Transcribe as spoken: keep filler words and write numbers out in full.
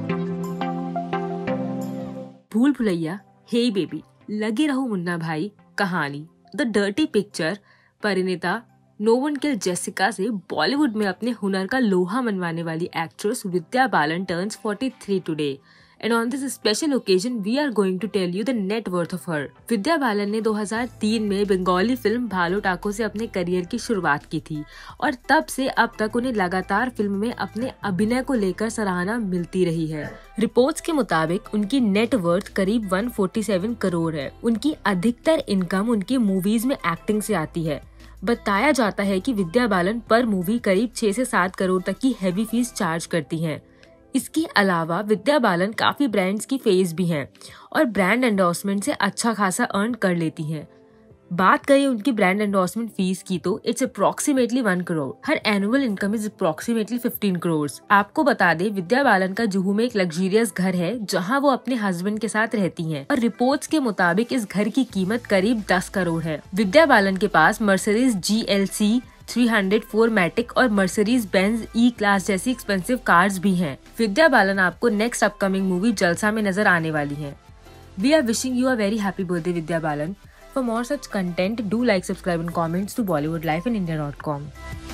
भूल भुलैया, हे बेबी, लगे रहो Munna Bhai, Kahaani, the dirty picture, Parineeta, no one kill Jessica से बॉलीवुड में अपने हुनर का लोहा मनवाने वाली actress Vidya Balan turns forty three today. And on this special occasion, we are going to tell you the net worth of her. Vidya Balan ने दो हज़ार तीन में बंगाली फिल्म भालू टाको से अपने करियर की शुरुआत की थी और तब से अब तक उन्हें लगातार फिल्म में अपने अभिनय को लेकर सराहना मिलती रही है। रिपोर्ट्स के मुताबिक उनकी नेट वर्थ करीब एक सौ सैंतालीस करोड़ है। उनकी अधिकतर इनकम उनकी मूवीज में एक्टिंग से आती है। बताया जाता है कि विद्या बालन पर मूवी करीब छह से सात करोड़ तक की हैवी फीस चार्ज करती हैं। इसके अलावा विद्या बालन काफी ब्रांड्स की फेस भी हैं और ब्रांड एंडोर्समेंट से अच्छा खासा अर्न कर लेती हैं। बात करें उनकी ब्रांड एंडोर्समेंट फीस की तो it's approximately one crore. Her annual income is approximately fifteen crore. आपको बता दें, विद्या बालन का जुहू में एक लग्जरियस घर है जहां वो अपने हस्बैंड के साथ रहती हैं और रिपोर्ट्स के मुताबिक इस घर की कीमत करीब दस करोड़ है। विद्या बालन के पास Mercedes G L C three hundred four matic और मर्सिडीज बेंज ई क्लास जैसी एक्सपेंसिव कार्स भी हैं। विद्या बालन आपको नेक्स्ट अपकमिंग मूवी जलसा में नजर आने वाली हैं। We are wishing you a very happy birthday Vidya Balan. For more such content, do like, subscribe and comments to Bollywood Life in India dot com.